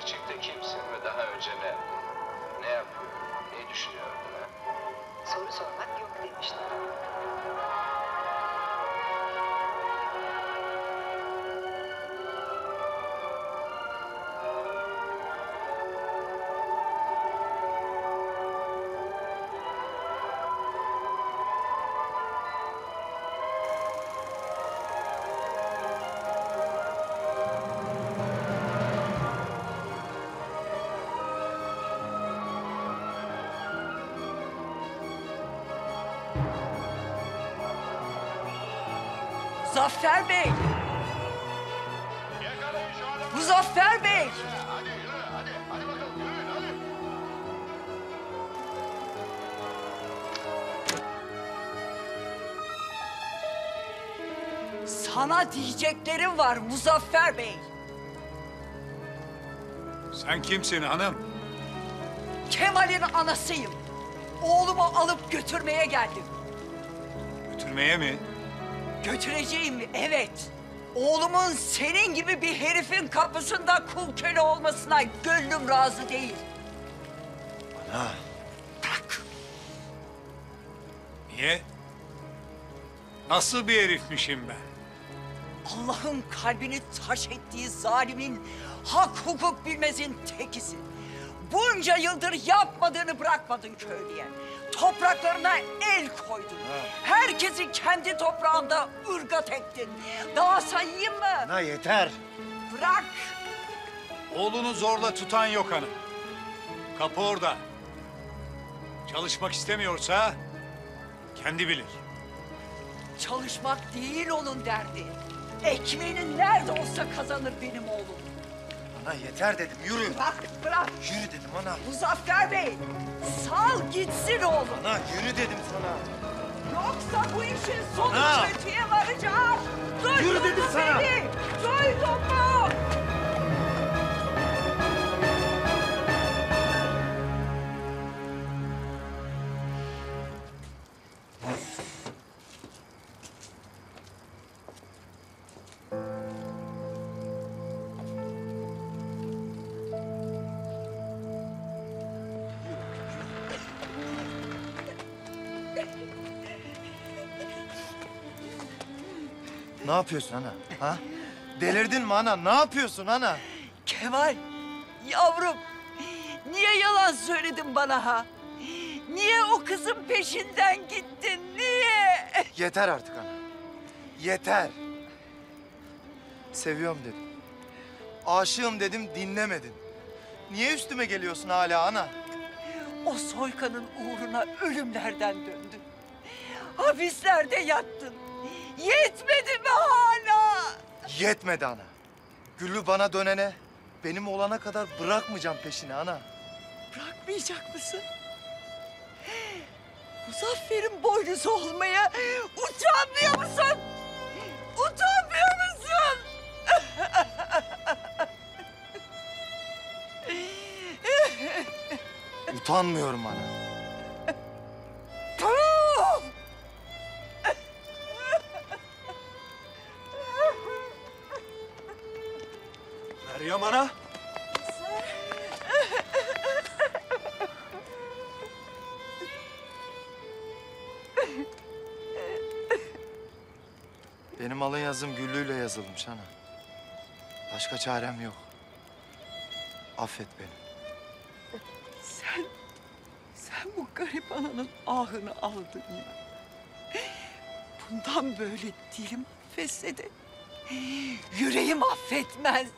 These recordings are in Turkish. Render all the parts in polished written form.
Gelecekte kimsin ve daha önce ne? Ne yapıyordun? Ne düşünüyordun ha? Soru sormak yok demiştim. Muzaffer Bey! Muzaffer Bey! Hadi yürü, hadi bakalım, yürüyün, hadi. Sana diyeceklerim var Muzaffer Bey. Sen kimsin hanım? Kemal'in anasıyım. Oğlumu alıp götürmeye geldim. Götürmeye mi? Götüreceğim, evet. Oğlumun senin gibi bir herifin kapısında kul köle olmasına gönlüm razı değil. Ana. Bırak. Niye? Nasıl bir herifmişim ben? Allah'ın kalbini taş ettiği zalimin, hak hukuk bilmezin tekisin. Bunca yıldır yapmadığını bırakmadın köylüye. Topraklarına el koydun. Herkesi kendi toprağında ırgat ettin. Daha sayayım mı? Ana yeter. Bırak. Oğlunu zorla tutan yok hanım. Kapı orada. Çalışmak istemiyorsa kendi bilir. Çalışmak değil onun derdi. Ekmeğini nerede olsa kazanır benim oğlum. Ana yeter dedim, yürü. Bırak, bırak. Yürü dedim ana. Muzaffer Bey, sal gitsin oğlum. Ana yürü dedim sana. Yoksa bu işin sonu Ana! kötüye varacak. Duydun Yürü dedim mu sana! beni? Duydun mu? Ne yapıyorsun ana? Ha? Delirdin mi ana? Ne yapıyorsun ana? Kemal, yavrum, niye yalan söyledin bana ha? Niye o kızın peşinden gittin, niye? Yeter artık ana. Yeter. Seviyorum dedim. Aşığım dedim, dinlemedin. Niye üstüme geliyorsun hala ana? O soykanın uğruna ölümlerden döndün. Hapislerde yattın. Yetmedi mi hala? Yetmedi ana. Güllü bana dönene, benim olana kadar bırakmayacağım peşini ana. Bırakmayacak mısın? Muzaffer'in boynuzu olmaya utanmıyor musun? Utanmıyor musun? Utanmıyorum ana. Puh! Meryem ana. Benim alın yazım Güllü'yle yazılmış ana. Başka çarem yok. Affet beni. Sen bu garip ananın ahını aldın ya. Bundan böyle dilim affetse de yüreğim affetmez.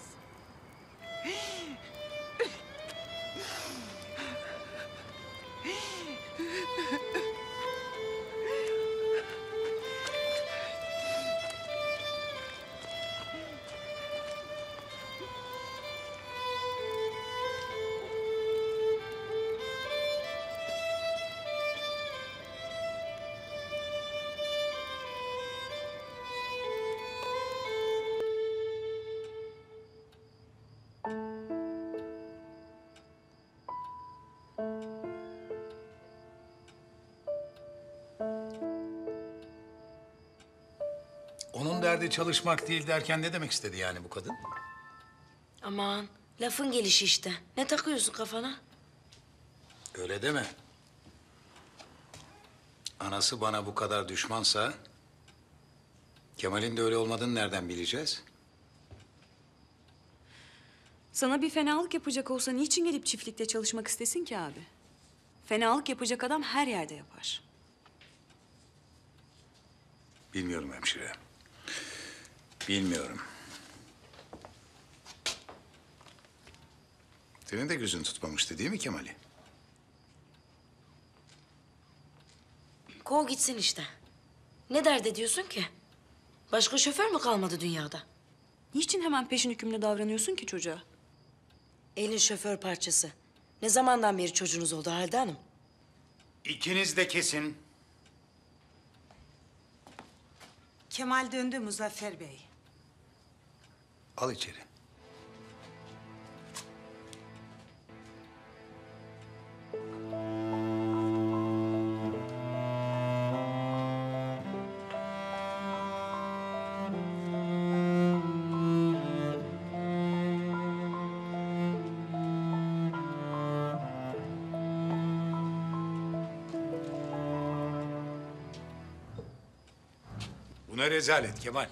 Onun derdi çalışmak değil derken ne demek istedi yani bu kadın? Aman Lafın gelişi işte. Ne takıyorsun kafana? Öyle deme. Anası bana bu kadar düşmansa... Kemal'in de öyle olmadığını nereden bileceğiz? Sana bir fenalık yapacak olsa niçin gelip çiftlikte çalışmak istesin ki abi? Fenalık yapacak adam her yerde yapar. Bilmiyorum hemşire. Bilmiyorum. Senin de gözün tutmamıştı değil mi Kemal'i? Kov gitsin işte. Ne dert ediyorsun ki? Başka şoför mü kalmadı dünyada? Niçin hemen peşin hükümlü davranıyorsun ki çocuğa? Elin şoför parçası. Ne zamandan beri çocuğunuz oldu Halide Hanım? İkiniz de kesin. Kemal döndü Muzaffer Bey. Al içeri. Bu ne rezalet Kemal?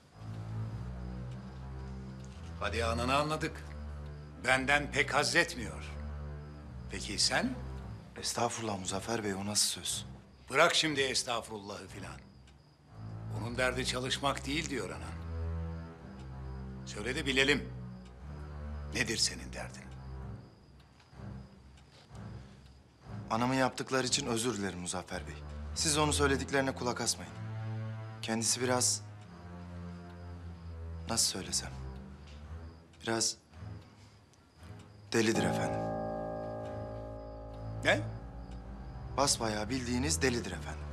Hadi ananı anladık. Benden pek haz etmiyor. Peki sen? Estağfurullah Muzaffer Bey, o nasıl söz? Bırak şimdi estağfurullahı filan. Onun derdi çalışmak değil diyor anan. Söyle de bilelim. Nedir senin derdin? Anamın yaptıkları için özür dilerim Muzaffer Bey. Siz onun söylediklerine kulak asmayın. Kendisi biraz... Nasıl söylesem? Biraz... delidir efendim. Ne? Basbayağı bildiğiniz delidir efendim.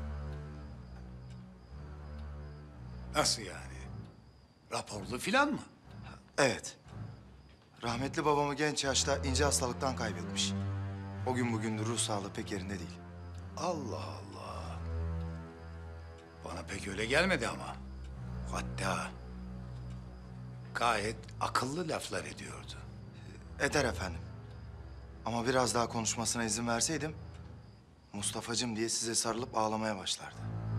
Nasıl yani? Raporlu filan mı? Evet. Rahmetli babamı genç yaşta ince hastalıktan kaybetmiş. O gün bugündür ruh sağlığı pek yerinde değil. Allah Allah. Bana pek öyle gelmedi ama. Hatta gayet akıllı laflar ediyordu. Eder efendim. Ama biraz daha konuşmasına izin verseydim... Mustafa'cığım diye size sarılıp ağlamaya başlardı.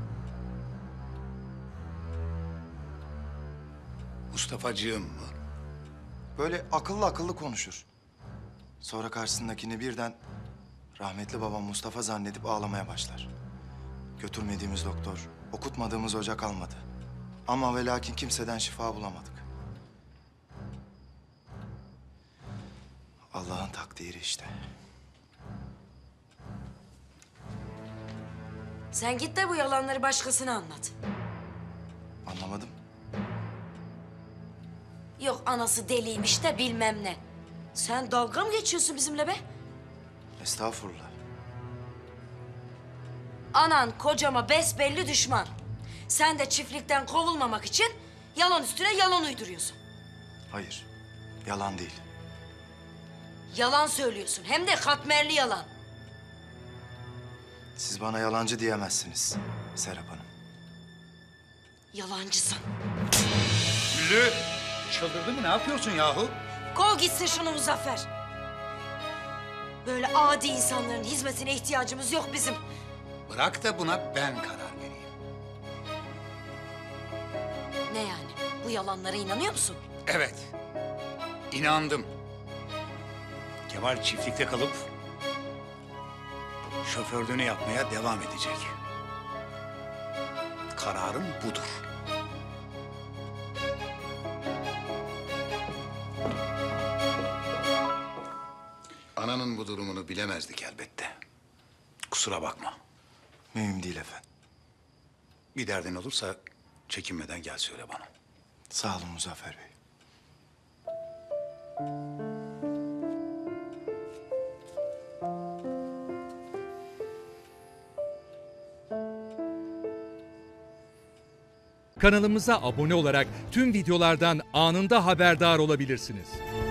Mustafa'cığım mı? Böyle akıllı akıllı konuşur. Sonra karşısındakini birden rahmetli babam Mustafa zannedip ağlamaya başlar. Götürmediğimiz doktor, okutmadığımız hoca kalmadı. Ama ve lakin kimseden şifa bulamadık. Allah'ın takdiri işte. Sen git de bu yalanları başkasına anlat. Anlamadım. Yok anası deliymiş de bilmem ne. Sen dalga mı geçiyorsun bizimle be? Estağfurullah. Anan kocama besbelli düşman. Sen de çiftlikten kovulmamak için yalan üstüne yalan uyduruyorsun. Hayır, yalan değil. Yalan söylüyorsun hem de katmerli yalan. Siz bana yalancı diyemezsiniz Serap Hanım. Yalancısın. Güllü! Çıldırdın mı? Ne yapıyorsun yahu? Kov gitsin şunu Muzaffer. Böyle adi insanların hizmetine ihtiyacımız yok bizim. Bırak da buna ben karar vereyim. Ne yani? Bu yalanlara inanıyor musun? Evet. İnandım. Kemal çiftlikte kalıp şoförlüğünü yapmaya devam edecek. Kararım budur. Ananın bu durumunu bilemezdik elbette. Kusura bakma. Mühim değil efendim. Bir derdin olursa çekinmeden gel söyle bana. Sağ olun Muzaffer Bey. Kanalımıza abone olarak tüm videolardan anında haberdar olabilirsiniz.